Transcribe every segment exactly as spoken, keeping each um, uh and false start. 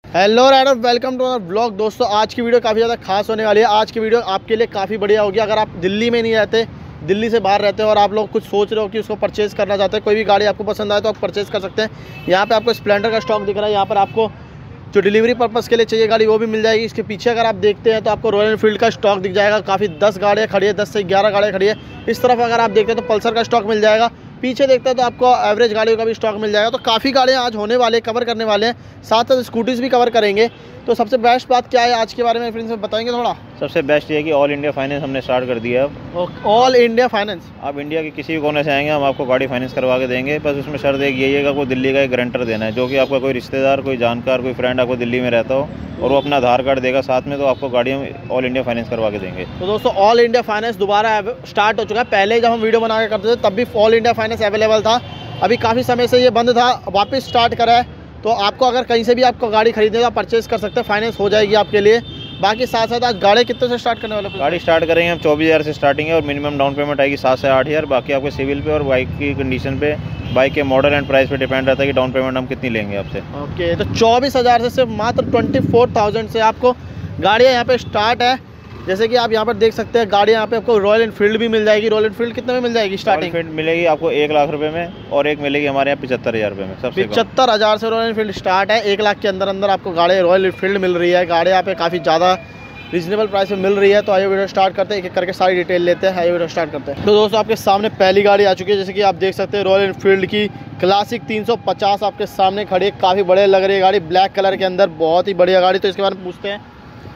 Hello rider, welcome to our blog. दोस्तों आज की वीडियो काफ़ी ज़्यादा खास होने वाली है। आज की वीडियो आपके लिए काफ़ी बढ़िया होगी। अगर आप दिल्ली में नहीं रहते, दिल्ली से बाहर रहते हो और आप लोग कुछ सोच रहे हो कि उसको परचेज़ करना चाहते हैं, कोई भी गाड़ी आपको पसंद आए तो आप परचेज़ कर सकते हैं। यहाँ पे आपको स्प्लेंडर का स्टॉक दिख रहा है। यहाँ पर आपको जो डिलीवरी पर्पज़ के लिए चाहिए गाड़ी वो भी मिल जाएगी। इसके पीछे अगर आप देखते हैं तो आपको रॉयल एनफील्ड का स्टॉक दिख जाएगा। काफ़ी दस गाड़ियाँ खड़ी है, दस से ग्यारह गाड़ियाँ खड़ी है। इस तरफ अगर आप देखते हैं तो पल्सर का स्टॉक मिल जाएगा। पीछे देखते हैं तो आपको एवरेज गाड़ियों का भी स्टॉक मिल जाएगा। तो काफ़ी गाड़ियाँ आज होने वाले कवर करने वाले हैं, साथ साथ स्कूटीज भी कवर करेंगे। तो सबसे बेस्ट बात क्या है आज के बारे में फ्रेंड्स बताएंगे थोड़ा। सबसे बेस्ट ये है कि ऑल इंडिया फाइनेंस हमने स्टार्ट कर दिया है अब। ऑल इंडिया फाइनेंस, आप इंडिया के किसी भी कोने से आएंगे हम आपको गाड़ी फाइनेंस करवा के देंगे। बस उसमें शर्त एक यही है कि आपको दिल्ली का एक गारंटर देना है, जो कि आपका कोई रिश्तेदार, कोई जानकार, कोई फ्रेंड आपको दिल्ली में रहता हो और वो अपना आधार कार्ड देगा साथ में, तो आपको गाड़ी हम ऑल इंडिया फाइनेंस करवा के देंगे। तो दोस्तों ऑल इंडिया फाइनेंस दोबारा स्टार्ट हो चुका है। पहले जब हम वीडियो बना के करते थे तब भी ऑल इंडिया फाइनेंस अवेलेबल था। अभी काफ़ी समय से ये बंद था, वापस स्टार्ट करा है। तो आपको अगर कहीं से भी आपको गाड़ी खरीदनी है तो आप परचेज़ कर सकते हैं, फाइनेंस हो जाएगी आपके लिए। बाकी साथ साथ आज गाड़ी कितने से स्टार्ट करने वाले? गाड़ी स्टार्ट करेंगे हम चौबीस हज़ार से स्टार्टिंग है और मिनिमम डाउन पेमेंट आएगी सात से आठ हज़ार। बाकी आपके सिविल पे और बाइक की कंडीशन पे, बाइक के मॉडल एंड प्राइस पे डिपेंड रहता है कि डाउन पेमेंट हम कितनी लेंगे आपसे। ओके, तो चौबीस हज़ार से सिर्फ मात्र ट्वेंटी फोर थाउजेंड से आपको गाड़ियाँ यहाँ पे स्टार्ट है। जैसे कि आप यहाँ पर देख सकते हैं गाड़ियाँ यहाँ पे आपको रॉयल एनफील्ड भी मिल जाएगी। रॉयल एनफील्ड कितने में मिल जाएगी स्टार्टिंग? रॉयल एनफील्ड मिलेगी आपको एक लाख रुपए में और एक मिलेगी हमारे यहाँ पिछहत्तर हज़ार रुपये में। सबसे पिछहत्तर हज़ार से रॉयल एनफील्ड स्टार्ट है। एक लाख के अंदर अंदर आपको गाड़ी रॉयल एनफील्ड मिल रही है। गाड़ी यहाँ पे काफ़ी ज़्यादा रीजनेबल प्राइस में मिल रही है। तो आइए वीडियो स्टार्ट करते हैं, एक एक करके सारी डिटेल लेते हैं। आइए वीडियो स्टार्ट करते हैं। तो दोस्तों आपके सामने पहली गाड़ी आ चुकी है। जैसे कि आप देख सकते हैं रॉयल एनफील्ड की क्लासिक तीन सौ पचास आपके सामने खड़ी है। काफ़ी बड़े लग रही है गाड़ी, ब्लैक कलर के अंदर, बहुत ही बढ़िया गाड़ी। तो इसके बारे में पूछते हैं।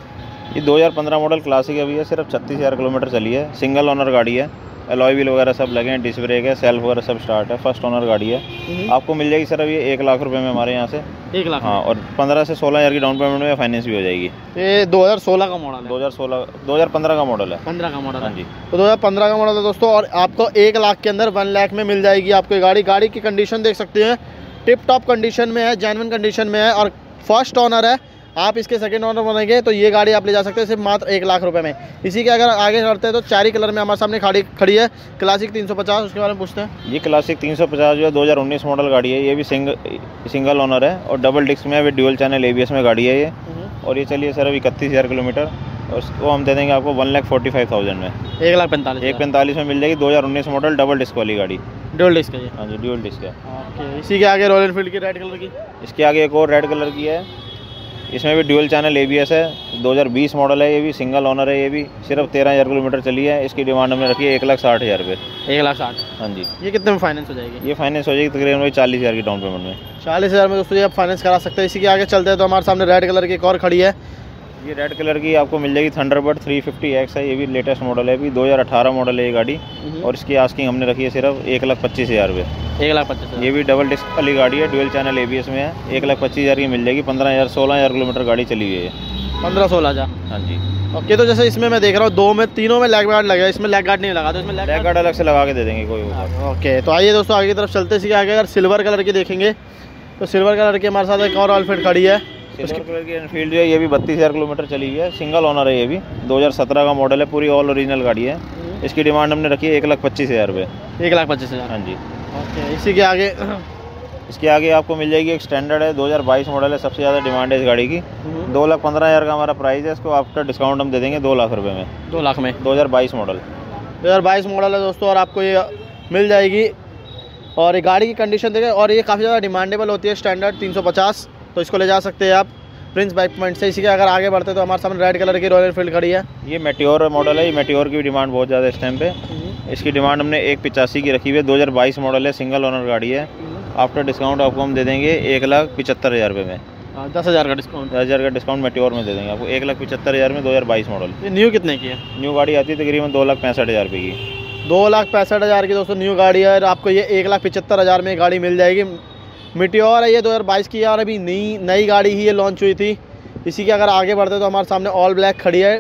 ये दो हज़ार पंद्रह मॉडल क्लासिक है भैया, सिर्फ छत्तीस हज़ार किलोमीटर चली है। सिंगल ओनर गाड़ी है, अलॉय व्हील वगैरह सब लगे हैं, डिस्क ब्रेक है, सेल्फ वगैरह सब स्टार्ट है। फर्स्ट ओनर गाड़ी है। आपको मिल जाएगी सिर्फ ये एक लाख रुपए में हमारे यहाँ से। एक लाख? हाँ, और पंद्रह से सोलह हज़ार की डाउन पेमेंट में फाइनेंस भी हो जाएगी। ये दो हज़ार सोलह का मॉडल है? दो हज़ार सोलह दो हज़ार पंद्रह का मॉडल है। पंद्रह का मॉडल? हाँ जी, तो दो हज़ार पंद्रह का मॉडल है दोस्तों। और आपको एक लाख के अंदर वन लाख में मिल जाएगी आपको गाड़ी। गाड़ी की कंडीशन देख सकते हैं, टिप टॉप कंडीशन में है, जेन्युइन कंडीशन में है और फर्स्ट ओनर है। आप इसके सेकंड ओनर बनेंगे तो ये गाड़ी आप ले जा सकते हैं सिर्फ मात्र एक लाख रुपए में। इसी के अगर आगे करते हैं तो चारी कलर में हमारे सामने खड़ी खड़ी है क्लासिक तीन सौ पचास, उसके बारे में पूछते हैं। ये क्लासिक तीन सौ पचास जो है दो हज़ार उन्नीस मॉडल गाड़ी है। ये भी सिंगल सिंगल ओनर है और डबल डिस्क में, ड्यूल चैनल एबीएस में गाड़ी है ये। और ये चलिए सर अभी इकतीस हज़ार किलोमीटर और उसको हम दे देंगे आपको one lakh forty five thousand में। एक लाख पैंतालीस एक पैंतालीस में मिल जाएगी। दो हज़ार उन्नीस मॉडल डबल डिस्क वाली गाड़ी। ड्यूल डिस्क है? हाँ जी, ड्यूल डिस्क है। ओके, इसी के आगे रॉयल एनफील्ड की रेड कलर की, इसके आगे एक और रेड कलर की है। इसमें भी ड्यूल चैनल एबीएस है। दो हज़ार बीस मॉडल है, ये भी सिंगल ओनर है। ये भी सिर्फ तेरह हज़ार किलोमीटर चली है। इसकी डिमांड हमने रखी है एक लाख साठ हज़ार रुपये। एक लाख साठ? हाँ जी। ये कितने में फाइनेंस हो जाएगी? ये फाइनेंस हो जाएगी तकरीबन चालीस हज़ार की डाउन पेमेंट में। चालीस हज़ार में दोस्तों ये आप फाइनेंस करा सकते हैं। इसी के आगे चलते हैं तो हमारे सामने रेड कलर की एक और खड़ी है। ये रेड कलर की आपको मिल जाएगी थंडरबर्ड थ्री फिफ्टी एक्स है। ये भी लेटेस्ट मॉडल है, अभी दो हज़ार अठारह मॉडल है ये गाड़ी। और इसकी आस्किंग हमने रखी है सिर्फ एक लाख पच्चीस हज़ार रुपये। एक लाख पच्चीस? ये भी डबल डिस्क वाली गाड़ी है, ड्यूल चैनल एबीएस में है। एक लाख पच्चीस हज़ार की मिल जाएगी। पंद्रह हज़ार सोलह हज़ार किलोमीटर गाड़ी चली हुई है। पंद्रह सोलह हज़ार? हाँ जी। ओके, तो जैसे इसमें मैं देख रहा हूँ दो में तीनों में लैग गार्ड लगा है, इसमें लैग गार्ड नहीं लगा, तो इसमें लैग गार्ड अलग से लगा के दे देंगे कोई होगा। ओके, तो आइए दोस्तों आगे की तरफ चलते। इसी के आगे अगर सिल्वर कलर की देखेंगे तो सिल्वर कलर की हमारे साथ एक और आउटफिट खड़ी है। सिल्वर कलर की एनफील्ड जो है ये भी बत्तीस हज़ार किलोमीटर चली हुई है। सिंगल ओनर है, ये भी दो हज़ार सत्रह का मॉडल है। पूरी ऑल ओरिजिनल गाड़ी है। इसकी डिमांड हमने रखी है एक लाख पच्चीस हज़ार रुपये। एक लाख पच्चीस हज़ार? हाँ जी। ओके, इसी के आगे इसके आगे आपको मिल जाएगी एक स्टैंडर्ड है, दो हज़ार बाईस मॉडल है। सबसे ज़्यादा डिमांड है इस गाड़ी की। दो लाख पंद्रह हज़ार का हमारा प्राइस है। इसको आफ्टर डिस्काउंट हम दे देंगे दो लाख रुपए में। दो लाख में? दो हज़ार बाईस मॉडल। दो हज़ार बाईस मॉडल है दोस्तों और आपको ये मिल जाएगी। और ये गाड़ी की कंडीशन देखें और ये काफ़ी ज़्यादा डिमांडेबल होती है, स्टैंडर्ड तीन सौ पचास। तो इसको ले जा सकते हैं आप प्रिंस बाइक पॉइंट से। इसी के अगर आगे बढ़ते तो हमारे सामने रेड कलर की रॉयल एनफील्ड खड़ी है। ये मेट्योर मॉडल है। ये मेट्योर की भी डिमांड बहुत ज़्यादा है इस टाइम पे। इसकी डिमांड हमने एक पिचासी की रखी हुई है। दो हज़ार बाईस मॉडल है, सिंगल ओनर गाड़ी है। आफ्टर डिस्काउंट आपको हम दे देंगे एक लाख पिचहत्तर हज़ार रुपये में। दस हज़ार का डिस्काउंट? दस हज़ार का डिस्काउंट मेट्योर में दे देंगे आपको एक लाख पिचहत्तर हज़ार में। दो हज़ार बाईस मॉडल। ये न्यू कितने की है? न्यू गाड़ी आती है तकरीबन दो लाख पैंसठ हज़ार रुपये की। दो लाख पैंसठ हज़ार की दोस्तों न्यू गाड़ी है और आपको ये एक लाख पिचहत्तर हज़ार में गाड़ी मिल जाएगी। मेट्योर है ये, दो हज़ार बाईस की है और अभी नई नई गाड़ी ही ये लॉन्च हुई थी। इसी के अगर आगे बढ़ते तो हमारे सामने ऑल ब्लैक खड़ी है।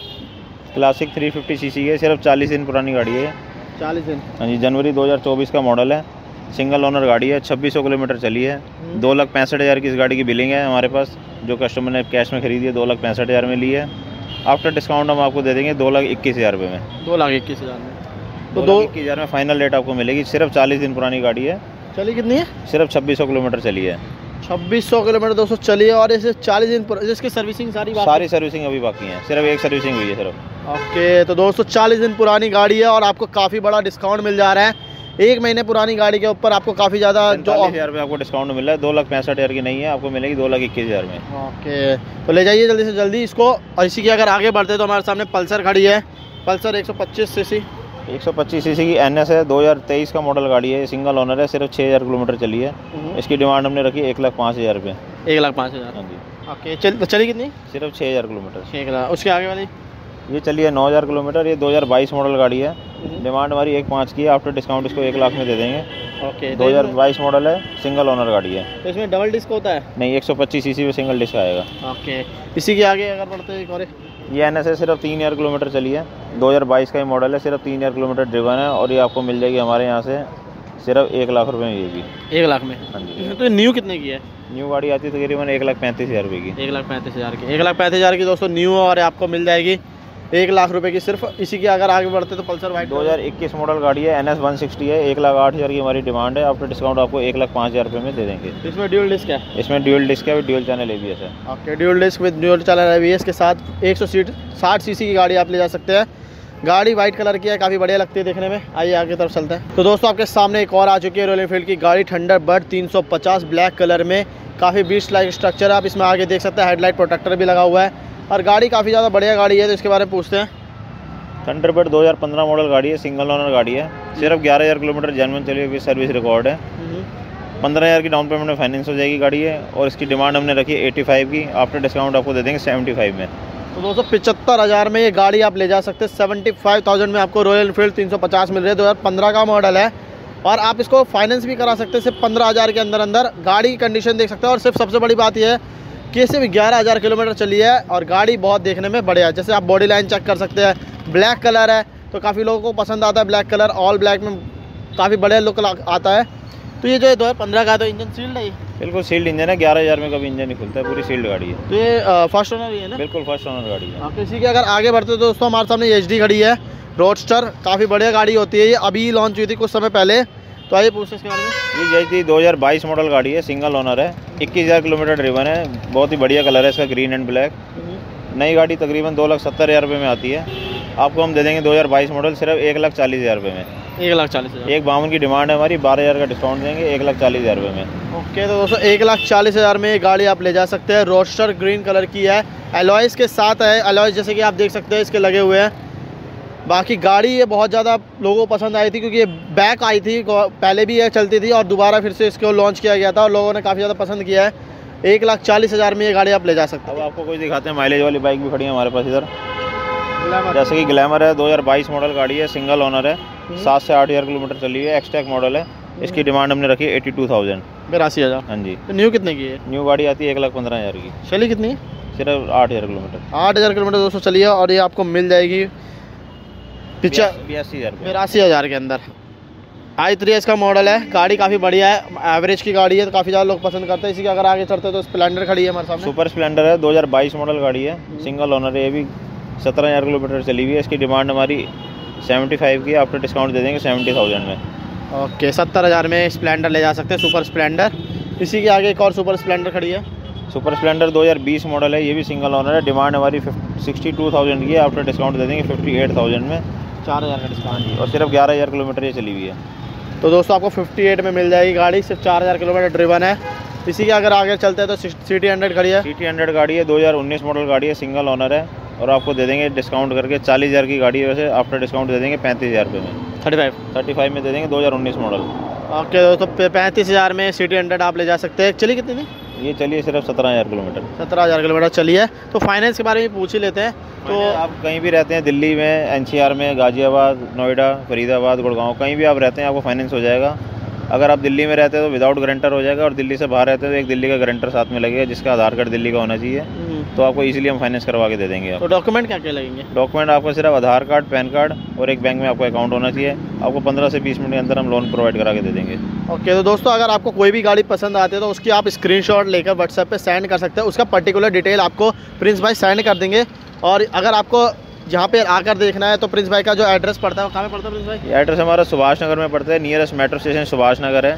Classic three fifty C C है, सिर्फ चालीस दिन पुरानी गाड़ी है। चालीस दिन? हाँ जी, जनवरी दो हज़ार चौबीस का मॉडल है। सिंगल ओनर गाड़ी है, छब्बीस सौ किलोमीटर चली है। दो लाख पैंसठ हज़ार की इस गाड़ी की बिलिंग है हमारे पास। जो कस्टमर ने कैश में खरीदी है दो लाख पैंसठ हज़ार में ली है। आफ्टर डिस्काउंट हम आपको दे देंगे दो लाख इक्कीस हज़ार रुपये में। दो लाख इक्कीस हज़ार में? तो दो इक्कीस हज़ार में फाइनल रेट आपको मिलेगी। सिर्फ चालीस दिन पुरानी गाड़ी है। चली कितनी है? सिर्फ छब्बीस सौ किलोमीटर चली है। छब्बीस सौ किलोमीटर दोस्तों चली है और इसे चालीस दिन पुर... इसकी सर्विसिंग सारी बाकी सारी सर्विसिंग अभी बाकी है, सिर्फ एक सर्विसिंग हुई है सिर्फ। ओके, तो दोस्तों चालीस दिन पुरानी गाड़ी है और आपको काफ़ी बड़ा डिस्काउंट मिल जा रहा है। एक महीने पुरानी गाड़ी के ऊपर आपको काफ़ी ज़्यादा जो हज़ार रुपये आपको डिस्काउंट मिल रहा है। दो लाख पैंसठ हज़ार की नहीं है, आपको मिलेगी दो लाख इक्कीस हज़ार में। ओके, तो ले जाइए जल्दी से जल्दी इसको। और इसी की अगर आगे बढ़ते तो हमारे सामने पल्सर खड़ी है, पल्सर एक सौ पच्चीस सी सी एक सौ पच्चीस सीसी की एन एस है, दो हज़ार तेईस का मॉडल गाड़ी है, सिंगल ओनर है, सिर्फ छः हज़ार किलोमीटर चली है। इसकी डिमांड हमने रखी है एक लाख पाँच हज़ार रुपये। एक लाख पाँच हज़ार हाँ जी। ओके, चल तो चली कितनी? सिर्फ छः हज़ार किलोमीटर। छः लाख। उसके आगे वाली ये चली है नौ हज़ार किलोमीटर, ये दो हज़ार बाईस मॉडल गाड़ी है। डिमांड हमारी एक पाँच की है, आफ्टर डिस्काउंट इसको एक लाख में दे देंगे। ओके, दो हज़ार बाईस मॉडल है, सिंगल ओनर गाड़ी है। तो इसमें डबल डिस्क होता है? नहीं, एक सौ पच्चीस सीसी में सिंगल डिस्क आएगा। ओके, इसी के आगे अगर बढ़ते हैं और ये एन एस है, सिर्फ तीन हज़ार किलोमीटर चली है, दो हज़ार बाईस का ही मॉडल है, सिर्फ तीन हज़ार किलोमीटर ड्रिवन है और ये आपको मिल जाएगी हमारे यहाँ से सिर्फ एक लाख रुपये में। ये भी एक लाख में? हाँ जी। तो न्यू कितने की है? न्यू गाड़ी आती है तकरीबन एक लाख पैंतीस हज़ार रुपये की। एक लाख पैंतीस हज़ार की एक लाख पैंतीस हज़ार की दोस्तों न्यू और आपको मिल जाएगी एक लाख रुपए की सिर्फ। इसी के अगर आगे बढ़ते तो पल्सर वाइट दो हज़ार इक्कीस मॉडल गाड़ी है, एन एस वन सिक्सटी है, एक लाख आठ हज़ार की हमारी डिमांड है। आफ्टर डिस्काउंट आपको एक लाख पाँच हज़ार रुपये में दे देंगे। इसमें ड्यूल डिस्क है? इसमें ड्यूल डिस्क है, dual channel A B S है। Okay, dual disc with dual channel A B S के साथ एक सौ सीट साठ सीसी की गाड़ी आप ले जा सकते हैं। गाड़ी वाइट कलर की है, काफ़ी बढ़िया लगती है देखने में। आइए आगे तरफ चलते हैं। तो दोस्तों आपके सामने एक और आ चुकी है रॉयल एनफील्ड की गाड़ी थंडरबर्ड तीन सौ पचास ब्लैक कलर में। काफ़ी बीस्ट लाइक स्ट्रक्चर है, आप इसमें आगे देख सकते हैं हेडलाइट प्रोटेक्टर भी लगा हुआ है और गाड़ी काफ़ी ज़्यादा बढ़िया गाड़ी है। तो इसके बारे में पूछते हैं। थंडरबर्ड दो हज़ार पंद्रह मॉडल गाड़ी है, सिंगल ओनर गाड़ी है, सिर्फ ग्यारह हज़ार किलोमीटर जेन्युइन चली हुई सर्विस रिकॉर्ड है। पंद्रह हज़ार की डाउन पेमेंट में फाइनेंस हो जाएगी गाड़ी है और इसकी डिमांड हमने रखी है पचासी की, आफ्टर डिस्काउंट आपको दे देंगे पचहत्तर में। तो दोस्तों पिचहत्तर हज़ार में ये गाड़ी आप ले जा सकते हैं। सेवेंटी फाइव थाउजेंड में आपको रॉयल एनफील्ड तीन सौ पचास मिल रही है। दो हज़ार पंद्रह का मॉडल है और आप इसको फाइनेंस भी करा सकते हैं सिर्फ पंद्रह हज़ार के अंदर अंदर। गाड़ी की कंडीशन देख सकते हैं और सिर्फ सबसे बड़ी बात यह है कि सिर्फ ग्यारह हज़ार किलोमीटर चली है और गाड़ी बहुत देखने में बढ़िया है। जैसे आप बॉडी लाइन चेक कर सकते हैं, ब्लैक कलर है तो काफ़ी लोगों को पसंद आता है ब्लैक कलर। ऑल ब्लैक में काफ़ी बढ़िया लुक आता है। तो ये जो है दो हज़ार पंद्रह का तो इंजन सील्ड है? बिल्कुल सील्ड इंजन है, ग्यारह हज़ार में कभी इंजन नहीं खुलता है, पूरी सील्ड गाड़ी है। तो ये फर्स्ट ओनर ही है ना? बिल्कुल फर्स्ट ओनर गाड़ी है। आप इसी के अगर आगे बढ़ते तो दोस्तों हमारे सामने एच डी खड़ी है, रोडस्टर। काफ़ी बढ़िया गाड़ी होती है, ये अभी लॉन्च हुई थी कुछ समय पहले। तो आइए पूछते इसके बारे में। ये जैसी दो हज़ार बाईस मॉडल गाड़ी है, सिंगल ओनर है, इक्कीस हज़ार किलोमीटर ड्रिवन है, बहुत ही बढ़िया कलर है इसका, ग्रीन एंड ब्लैक। नई गाड़ी तकरीबन दो लाख सत्तर हज़ार रुपये में आती है। आपको हम दे देंगे दो हज़ार बाईस मॉडल सिर्फ एक लाख चालीस हज़ार रुपये में। एक लाख चालीस हज़ार एक बावन की डिमांड है हमारी, बारह हज़ार का डिस्काउंट देंगे, एक लाख चालीस हज़ार रुपये में। ओके, तो दोस्तों एक लाख चालीस हज़ार में ये गाड़ी आप ले जा सकते हैं। रोडस्टर ग्रीन कलर की है, एलॉयज़ के साथ है। एलॉयज़ जैसे कि आप देख सकते हैं इसके लगे हुए हैं। बाकी गाड़ी ये बहुत ज़्यादा लोगों को पसंद आई थी क्योंकि ये बैक आई थी, पहले भी ये चलती थी और दोबारा फिर से इसको लॉन्च किया गया था और लोगों ने काफ़ी ज़्यादा पसंद किया है। एक लाख चालीस हज़ार में ये गाड़ी आप ले जा सकते हैं। अब आपको कुछ दिखाते हैं, माइलेज वाली बाइक भी खड़ी है हमारे पास इधर। जैसे कि ग्लैमर है, दो हज़ार बाईस मॉडल गाड़ी है, सिंगल ओनर है, सात से आठ हज़ार किलोमीटर चली है, एक्सटैक मॉडल है। इसकी डिमांड हमने रखी है एटी टू थाउजेंड बेरासी हज़ार। हाँ जी। तो न्यू कितने की है? न्यू गाड़ी आती है एक लाख पंद्रह हज़ार की। चली कितनी? सिर्फ आठ हज़ार किलोमीटर। आठ हज़ार किलोमीटर दोस्तों चली है और ये आपको मिल जाएगी पिछा बयासी हज़ार बेरासी हज़ार के अंदर। आई थ्री इसका मॉडल है, गाड़ी काफ़ी बढ़िया है, एवरेज की गाड़ी है तो काफ़ी ज़्यादा लोग पसंद करते हैं। इसी के अगर आगे चलते हैं तो स्प्लेंडर खड़ी है हमारे सामने। सुपर स्प्लेंडर है, दो हज़ार बाईस मॉडल गाड़ी है, सिंगल ओनर है, ये भी सत्रह हज़ार किलोमीटर चली हुई है। इसकी डिमांड हमारी पचहत्तर की, आफ्टर डिस्काउंट दे देंगे सत्तर हज़ार में। ओके, सत्तर हज़ार में स्प्लेंडर ले जा सकते हैं, सुपर स्प्लेंडर। इसी के आगे एक और सुपर स्प्लेंडर खड़ी है, सुपर स्प्लेंडर दो हज़ार बीस मॉडल है, ये भी सिंगल ओनर है। डिमांड हमारी सिक्सटी टू थाउजेंड की है, आफ्टर डिस्काउंट दे देंगे फिफ्टी एट थाउजेंड में, चार हज़ार का डिस्काउंट और सिर्फ ग्यारह हज़ार किलोमीटर ये चली हुई है। तो दोस्तों आपको अट्ठावन में मिल जाएगी गाड़ी, सिर्फ चार हज़ार किलोमीटर ड्रिवन है। इसी के अगर आगे चलते हैं तो सिटी हंड्रेड खड़ी है, सिटी हंड्रेड गाड़ी है, दो हज़ार उन्नीस मॉडल गाड़ी है, सिंगल ओनर है और आपको दे देंगे डिस्काउंट करके चालीस हज़ार की गाड़ी है वैसे, आफ्टर डिस्काउंट दे देंगे पैंतीस हज़ार रुपये में, थर्टी फाइव थर्टी फाइव में दे देंगे, दो हज़ार उन्नीस मॉडल। ओके दोस्तों पैंतीस हज़ार में सिटी हंड्रेड आप ले जा सकते हैं। चली कितनी थी? ये चलिए सिर्फ सत्रह हज़ार किलोमीटर। सत्रह हज़ार किलोमीटर चली है। तो फाइनेंस के बारे में पूछ ही लेते हैं। तो आप कहीं भी रहते हैं, दिल्ली में, एनसीआर में, गाजियाबाद, नोएडा, फरीदाबाद, गुड़गांव, कहीं भी आप रहते हैं आपको फाइनेंस हो जाएगा। अगर आप दिल्ली में रहते हैं तो विदाउट गारंटर हो जाएगा और दिल्ली से बाहर रहते हैं तो एक दिल्ली का गारंटर साथ में लगेगा जिसका आधार कार्ड दिल्ली का होना चाहिए, तो आपको इजीली हम फाइनेंस करवा के दे देंगे। आप तो डॉक्यूमेंट क्या क्या लगेंगे? डॉक्यूमेंट आपको सिर्फ आधार कार्ड, पैन कार्ड और एक बैंक में आपको अकाउंट होना चाहिए। आपको पंद्रह से बीस मिनट के अंदर हम लोन प्रोवाइड करा के दे देंगे। ओके, तो दोस्तों अगर आपको कोई भी गाड़ी पसंद आती है तो उसकी आप स्क्रीनशॉट लेकर व्हाट्सएप पे सेंड कर सकते हैं। उसका पर्टिकुलर डिटेल आपको प्रिंस भाई सेंड कर देंगे। और अगर आपको जहाँ पे आकर देखना है तो प्रिंस भाई का जो एड्रेस पड़ता है वो कहाँ पे पड़ता है प्रिंस भाई? एड्रेस हमारा सुभाष नगर में पड़ता है, nearest metro station Subhash Nagar है।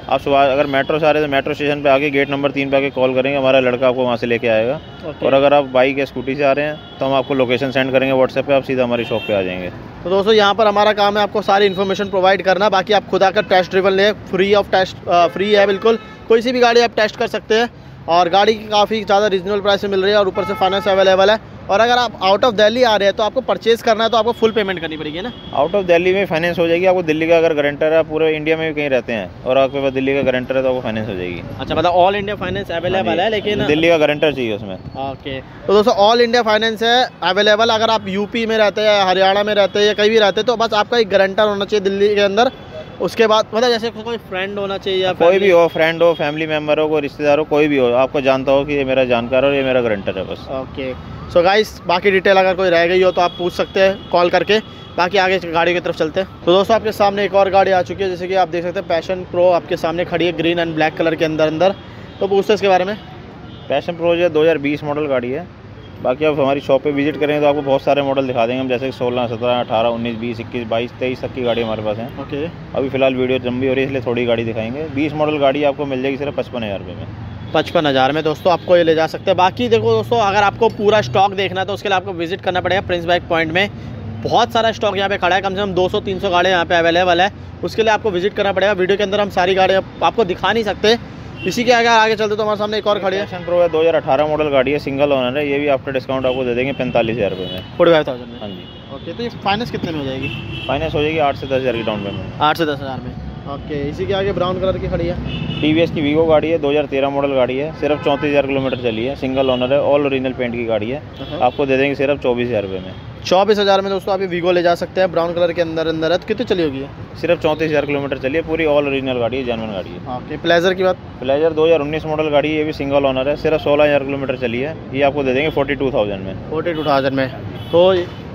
आप सुबह अगर मेट्रो से आ रहे हैं तो मेट्रो स्टेशन पे आके गेट नंबर तीन पे आके कॉल करेंगे, हमारा लड़का आपको वहाँ से लेके आएगा। okay. और अगर आप बाइक या स्कूटी से आ रहे हैं तो हम आपको लोकेशन सेंड करेंगे व्हाट्सएप पे, आप सीधा हमारी शॉप पे आ जाएंगे। तो दोस्तों यहाँ पर हमारा काम है आपको सारी इन्फॉर्मेशन प्रोवाइड करना, बाकी आप खुद आकर टेस्ट ड्रिवन लें, फ्री ऑफ टेस्ट, फ्री है बिल्कुल, कोई सी भी गाड़ी आप टेस्ट कर सकते हैं और गाड़ी की काफ़ी ज़्यादा रीजनेबल प्राइस में मिल रही है और ऊपर से फाइनेंस अवेलेबल है। और अगर आप आउट ऑफ दिल्ली आ रहे हैं तो आपको परचेज़ करना है तो आपको फुल पेमेंट करनी पड़ेगी ना। आउट ऑफ दिल्ली में फाइनेंस हो जाएगी आपको, दिल्ली का अगर गारंटर है, पूरे इंडिया में भी कहीं रहते हैं और आपके पास दिल्ली का गारंटर है तो आपको फाइनेंस हो जाएगी। अच्छा, मतलब ऑल इंडिया फाइनेंस अवेलेबल है, लेकिन दिल्ली का गारंटर चाहिए उसमें। ओके, तो दोस्तों ऑल इंडिया फाइनेंस है अवेलेबल। अगर आप यूपी में रहते हैं, हरियाणा में रहते हैं या कहीं भी रहते हैं तो बस आपका एक गारंटर होना चाहिए दिल्ली के अंदर। उसके बाद मतलब जैसे कोई फ्रेंड होना चाहिए या कोई भी हो, फ्रेंड हो, फैमिली मेम्बर हो, कोई रिश्तेदार हो, कोई भी हो, आपको जानता हो कि ये मेरा जानकार और ये मेरा गारंटर है बस। ओके, सो गाइस बाकी डिटेल अगर कोई रह गई हो तो आप पूछ सकते हैं कॉल करके। बाकी आगे गाड़ी की तरफ चलते हैं। तो दोस्तों आपके सामने एक और गाड़ी आ चुकी है, जैसे कि आप देख सकते हैं पैशन प्रो आपके सामने खड़ी है, ग्रीन एंड ब्लैक कलर के अंदर अंदर। तो पूछते हैं इसके बारे में। पैशन प्रो जो दो हज़ार बीस मॉडल गाड़ी है। बाकी आप हमारी शॉप पे विजिट करेंगे तो आपको बहुत सारे मॉडल दिखा देंगे हम, जैसे सोलह, सत्रह, अठारह, उन्नीस, बीस, इक्कीस, बाईस, तेईस तक की गाड़ी हमारे पास है। ओके, अभी फिलहाल वीडियो लंबी हो रही है इसलिए थोड़ी गाड़ी दिखाएंगे। बीस मॉडल गाड़ी आपको मिल जाएगी सिर्फ पचपन हज़ार रुपये में। पचपन हज़ार में दोस्तों आपको ये ले जा सकते हैं। बाकी देखो दोस्तों, अगर आपको पूरा स्टॉक देखना है तो उसके लिए आपको विजिट करना पड़ेगा प्रिंस बाइक पॉइंट में। बहुत सारा स्टॉक यहाँ पे खड़ा है, कम से कम दो सौ तीन सौ गाड़ियाँ यहाँ पे अवेलेबल है। उसके लिए आपको विजिट करना पड़ेगा। वीडियो के अंदर हम सारी गाड़ियाँ आपको दिखा नहीं सकते। इसी के अगर आगे चलते तो हमारे सामने एक और खड़ी है, पैशन प्रो है, दो हज़ार अठारह मॉडल गाड़ी है, सिंगल ओनर है। ये भी आफ्टर डिस्काउंट आपको दे देंगे पैंतालीस हज़ार रुपये में, फोर्टी फाइव थाउजेंड में। हाँ जी। ओके, तो ये फाइनेंस कितने में हो जाएगी? फाइनेंस हो जाएगी आठ से दस हज़ार की डाउन पेमेंट। आठ से दस हज़ार में। ओके, इसी के आगे ब्राउन कलर की खड़ी है, टी वी एस की वीगो गाड़ी है, दो हज़ार तेरह मॉडल गाड़ी है, सिर्फ चौंतीस हज़ार किलोमीटर चली है, सिंगल ओनर है, ऑल ओरिजिनल पेंट की गाड़ी है। आपको दे देंगे सिर्फ चौबीस हज़ार रुपये में। चौबीस हज़ार में दोस्तों आप ये वीगो ले जा सकते हैं, ब्राउन कलर के अंदर अंदर है। तो कितनी चली होगी? सिर्फ चौंतीस हज़ार किलोमीटर चली है, पूरी ऑल ओरिजिनल गाड़ी है, जेन्युइन गाड़ी है। ओके, प्लेजर की बात? प्लेजर दो हज़ार उन्नीस मॉडल गाड़ी है, ये भी सिंगल ओनर है, सिर्फ सोलह हज़ार किलोमीटर चली है। ये आपको दे देंगे फोर्टी टू थाउजेंड में। फोर्टी टू थाउजेंड में। तो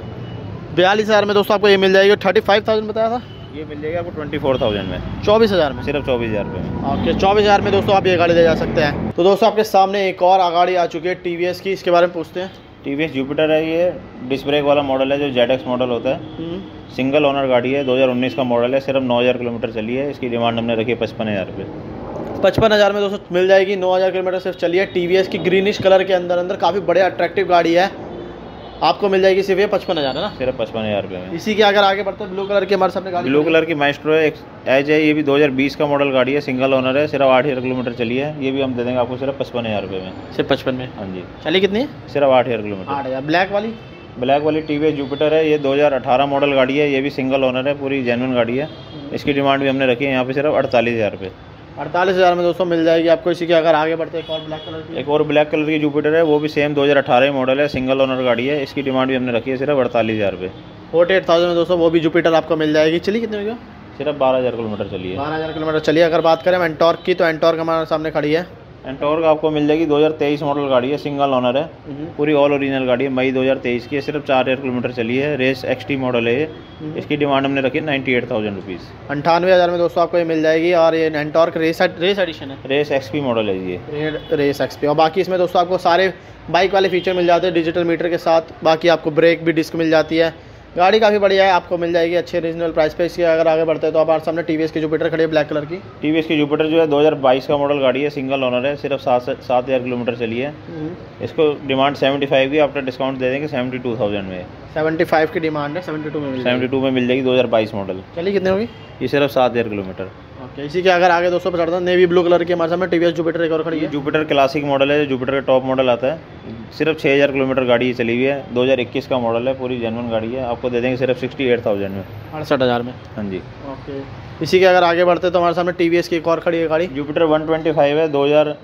बयालीस हज़ार में दोस्तों आपको ये मिल जाएगी। थर्टी फाइव थाउजेंड बताया था, ये मिल जाएगा आपको ट्वेंटी फोर थाउजेंड में। चौबीस हज़ार में, सिर्फ चौबीस हज़ार रुपये में। ओके, चौबीस हज़ार में दोस्तों आप ये गाड़ी ले जा सकते हैं। तो दोस्तों आपके सामने एक और गाड़ी आ चुकी है टी वी एस की, इसके बारे में पूछते हैं। टी वी एस जुपिटर है, ये डिस्क ब्रेक वाला मॉडल है जो जेड एक्स मॉडल होता है। सिंगल ओनर गाड़ी है, दो हज़ार उन्नीस का मॉडल है, सिर्फ नौ हज़ार किलोमीटर चली है। इसकी डिमांड हमने रखी है पचपन हज़ार रुपये। पचपन हज़ार में दोस्तों मिल जाएगी, नौ हज़ार किलोमीटर सिर्फ चली है। टी वी एस की ग्रीनिश कलर के अंदर अंदर काफ़ी बड़े अट्रैक्टिव गाड़ी है, आपको मिल जाएगी सिर्फ ये पचपन हज़ार है ना, सिर्फ पचपन हज़ार रुपये में। इसी के अगर आगे बढ़ते हैं, ब्लू कलर की हमारे सामने गाड़ी, ब्लू कलर की माइस्ट्रो है, एज है, ये भी दो हज़ार बीस का मॉडल गाड़ी है, सिंगल ओनर है, सिर्फ आठ हज़ार किलोमीटर चली है। ये भी हम दे देंगे आपको सिर्फ पचपन हज़ार रुपये में। सिर्फ पचपन में? हाँ जी। चलिए कितनी है? सिर्फ आठ हज़ार किलोमीटर। आठ हज़ार। ब्लैक वाली? ब्लैक वाली टी वी एस जुपिटर है, ये दो हज़ार अठारह मॉडल गाड़ी है, ये भी सिंगल ओनर है, पूरी जेन्युइन गाड़ी है। इसकी डिमांड भी हमने रखी है यहाँ पे सिर्फ अड़तालीस हज़ार रुपये। अड़तालीस हज़ार में दोस्तों मिल जाएगी आपको। इसी के अगर आगे बढ़ते हैं, एक और ब्लैक कलर की, एक और ब्लैक कलर की जुपिटर है, वो भी सेम दो हज़ार अठारह मॉडल है, सिंगल ओनर गाड़ी है। इसकी डिमांड भी हमने रखी है सिर्फ अड़तालीस हज़ार रुपये। फोर्टी एट थाउजेंड में दोस्तों वो भी जुपिटर आपको मिल जाएगी। चलिए कितने में? सिर्फ बारह हज़ार किलोमीटर चली है। बारह हज़ार किलोमीटर चलिए। अगर बात करें एंटॉर्क की, तो एंटॉर्क हमारे सामने खड़ी है। एंटॉर्क आपको मिल जाएगी, दो हज़ार तेईस मॉडल गाड़ी है, सिंगल ओनर है, पूरी ऑल ओरिजिनल गाड़ी है, मई दो हज़ार तेईस की है, सिर्फ चार हज़ार किलोमीटर चली है। रेस एक्स टी मॉडल है ये। इसकी डिमांड हमने रखी है नाइन्टी एट थाउजेंड रुपीज़। अंठानवे हज़ार में दोस्तों आपको ये मिल जाएगी। और ये एंटॉर्क रेस रेस एडिशन है, रेस एक्स पी मॉडल है ये, रेस एक्स पी। और बाकी इसमें दोस्तों आपको सारे बाइक वाले फीचर मिल जाते हैं डिजिटल मीटर के साथ। बाकी आपको ब्रेक भी डिस्क मिल जाती है। गाड़ी काफ़ी बढ़िया है, आपको मिल जाएगी अच्छे रीजनेबल प्राइस पे। इसके अगर आगे बढ़ते हैं तो हमारे सामने टी वी एस की जुपिटर खड़ी है, ब्लैक कलर की। टी वी एस की जुपिटर जो है दो हज़ार बाईस का मॉडल गाड़ी है, सिंगल ओनर है, सिर्फ सात सात हज़ार किलोमीटर चली है। इसको डिमांड सेवेंटी फाइव की, आफ्टर डिस्काउंट दे देंगे सेवेंटी टू थाउजेंड में। सेवेंटी फाइव की डिमांड है, सेवेंटी टू में सेवेंटी टू में मिल जाएगी, दो हज़ार बाईस मॉडल। चलिए कितने होगी? ये सिर्फ सात हज़ार किलोमीटर। ओके, इसी के अगर आगे दोस्तों पर चढ़ते हैं, नेवी ब्लू कलर की हमारे सामने टी वी एस जुपिटर एक और खड़ी है। जुपिटर क्लासिक मॉडल है, जुपिटर का टॉप मॉडल आता है, सिर्फ छः हज़ार किलोमीटर गाड़ी ये चली हुई है, दो हज़ार इक्कीस का मॉडल है, पूरी जेन्युइन गाड़ी है। आपको दे देंगे सिर्फ सिक्सटी एट थाउजेंड में, अड़सठ हज़ार में। हाँ जी। ओके, इसी के अगर आगे बढ़ते तो हमारे सामने टी वी एस की एक और खड़ी है गाड़ी, जुपिटर वन ट्वेंटी फाइव है, दो हज़ार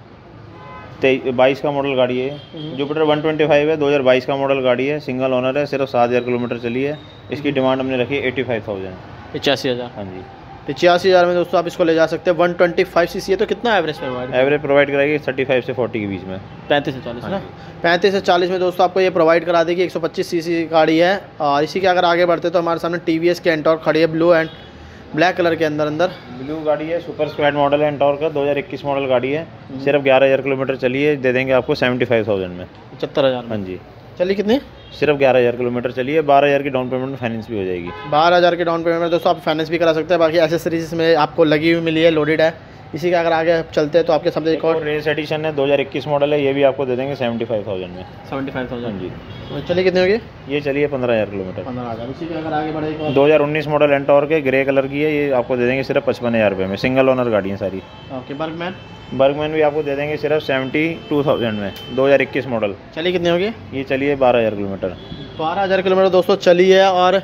बाईस का मॉडल गाड़ी है। जुपिटर वन ट्वेंटी फाइव है, दो हज़ार बाईस का मॉडल गाड़ी है, सिंगल ओनर है, सिर्फ सात हज़ार किलोमीटर चली है। इसकी डिमांड हमने रखी है एटी फाइव थाउजेंड, पचासी हज़ार। हाँ जी। पचासी हज़ार में दोस्तों आप इसको ले जा सकते हैं। One twenty five C C है, तो कितना एवरेज प्रोवाइड एवरेज प्रोवाइड कराएगी थर्टी फाइव से फोर्टी के बीच में, पैंतीस से चालीस ना। पैंतीस से चालीस में दोस्तों आपको ये प्रोवाइड करा देगी। एक सौ पच्चीस सी सी गाड़ी है। और इसी के अगर आगे बढ़ते तो हमारे सामने टी वी एस की एंटॉर्क खड़ी है, ब्लू एंड ब्लैक कलर के अंदर अंदर। ब्लू गाड़ी है, सुपर स्क्वाड मॉडल है एंटॉर्क का, दो हज़ार इक्कीस मॉडल गाड़ी है, सिर्फ ग्यारह हज़ार किलोमीटर चली है। दे देंगे आपको सेवेंटी फाइव थाउजेंड में, पचहत्तर हज़ार। हाँ जी। चलिए कितनी? सिर्फ ग्यारह हज़ार किलोमीटर चली है, बारह हज़ार की डाउन पेमेंट में फाइनेंस भी हो जाएगी। बारह हज़ार के डाउन पेमेंट में दोस्तों आप फाइनेंस भी करा सकते हैं। बाकी एसेसरीज में आपको लगी हुई मिली है, लोडेड है। इसी का अगर आगे चलते हैं तो आपके सामने एक और रेस एडिशन है, दो हज़ार इक्कीस मॉडल है, ये भी आपको दे देंगे सेवेंटी फाइव थाउजेंड में। सेवेंटी फाइव हाँ थाउजेंड जी। तो चलिए कितनी होगी? ये चलिए पंद्रह हज़ार किलोमीटर। पंद्रह हज़ार। इसी के अगर आगे बढ़े एक और दो हज़ार उन्नीस मॉडल एंटोर के ग्रे कलर की है, ये आपको दे देंगे सिर्फ पचपन हज़ार रुपये में। सिंगल ओनर गाड़ी है सारी। Okay, Burgman. बर्गमैन भी आपको दे देंगे सिर्फ सेवेंटी टू थाउजेंड में, दो हज़ार इक्कीस मॉडल। चलिए कितनी होगी? ये चलिए बारह हज़ार किलोमीटर। बारह हज़ार किलोमीटर दोस्तों चली है और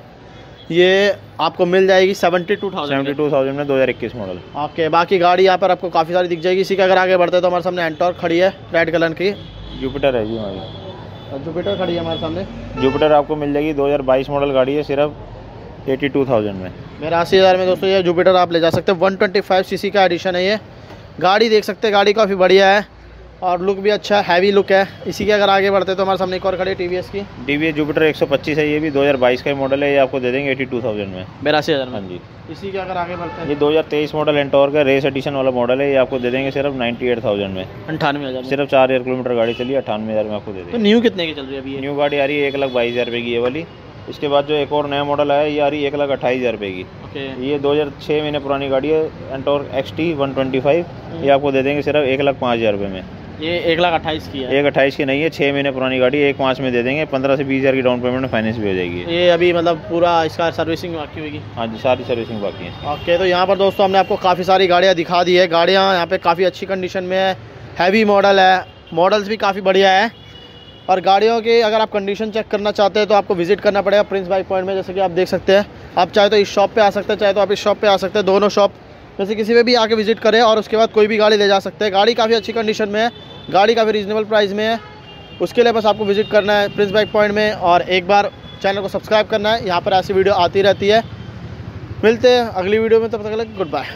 ये आपको मिल जाएगी seventy two thousand seventy two thousand में, दो हज़ार इक्कीस मॉडल। ओके, बाकी गाड़ी यहाँ पर आपको काफ़ी सारी दिख जाएगी। इसी का अगर आगे बढ़ते हैं तो हमारे सामने एंटोर खड़ी है रेड कलर की। जुपिटर है जी हमारी। और जुपिटर खड़ी है हमारे सामने। जुपिटर आपको मिल जाएगी दो हज़ार बाईस मॉडल गाड़ी है, सिर्फ एटी टू थाउजेंड में। मेरा अस्सी हज़ार में दोस्तों ये जुपिटर आप ले जा सकते हैं। वन ट्वेंटी फाइव सीसी का एडिशन है ये। गाड़ी देख सकते हैं, गाड़ी काफ़ी बढ़िया है और लुक भी अच्छा है, हैवी लुक है। इसी के अगर आगे बढ़ते हैं तो हमारे सामने एक और खड़ी है टीवीएस की। टीवीएस जुपिटर एक सौ पच्चीस है, ये भी दो हज़ार बाईस का मॉडल है, ये आपको दे देंगे एटी टू थाउजेंड में। बेरासी हज़ार हाँ में। जी। इसी के अगर आगे बढ़ते हैं ये दो हज़ार तेईस मॉडल एंटोर का रेस एडिशन वाला मॉडल है, ये आपको दे देंगे सिर्फ नाइन्टी एट थाउजेंड में। अंठानवे हज़ार। सिर्फ चार हज़ार किलोमीटर गाड़ी चली है, अट्ठानवे हज़ार में आपको दे तो देंगे। न्यू कितने की चल रही है अभी ये? न्यू गाड़ी आ रही है एक लाख बाईस हज़ार रुपये की ये वाली। इसके बाद जो एक और नया मॉडल आया है, ये आ रही है एक लाख अट्ठाईस हज़ार रुपये की। ओके। ये दो हज़ार छः महीने पुरानी गाड़ी है, Ntorq X T one twenty five, ये आपको दे देंगे सिर्फ एक लाख पाँच हज़ार रुपये में। ये एक लाख अट्ठाईस की है। एक अट्ठाईस की नहीं है, छः महीने पुरानी गाड़ी, एक पाँच में दे देंगे, पंद्रह से बीस हज़ार की डाउन पेमेंट में फाइनेंस भी हो जाएगी। ये अभी मतलब पूरा इसका सर्विसिंग बाकी होगी? हाँ जी, सारी सर्विसिंग बाकी है। ओके, तो यहाँ पर दोस्तों हमने आपको काफ़ी सारी गाड़ियाँ दिखा दी है। गाड़ियाँ यहाँ पे काफ़ी अच्छी कंडीशन में है, हैवी मॉडल है, मॉडल्स भी काफ़ी बढ़िया है। और गाड़ियों की अगर आप कंडीशन चेक करना चाहते हैं तो आपको विजिट करना पड़ेगा प्रिंस बाइक पॉइंट में। जैसे कि आप देख सकते हैं, आप चाहे तो इस शॉप पे आ सकते हैं, चाहे तो आप इस शॉप पे आ सकते हैं। दोनों शॉप में से किसी पे भी आके विजिट करें और उसके बाद कोई भी गाड़ी ले जा सकते हैं। गाड़ी काफ़ी अच्छी कंडीशन में है, गाड़ी काफ़ी रीजनेबल प्राइस में है। उसके लिए बस आपको विजिट करना है प्रिंस बाइक पॉइंट में और एक बार चैनल को सब्सक्राइब करना है। यहाँ पर ऐसी वीडियो आती रहती है। मिलते हैं अगली वीडियो में, तब तक के लिए गुड बाय।